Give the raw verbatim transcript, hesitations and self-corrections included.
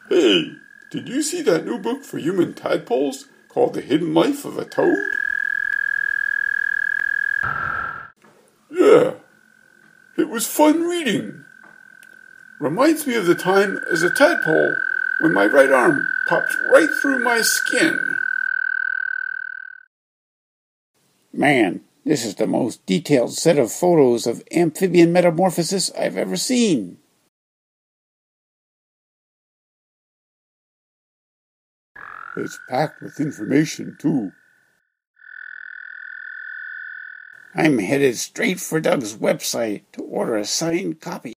Hey, did you see that new book for human tadpoles called The Hidden Life of a Toad? Yeah, it was fun reading. Reminds me of the time as a tadpole when my right arm popped right through my skin. Man, this is the most detailed set of photos of amphibian metamorphosis I've ever seen. It's packed with information, too. I'm headed straight for Doug's website to order a signed copy.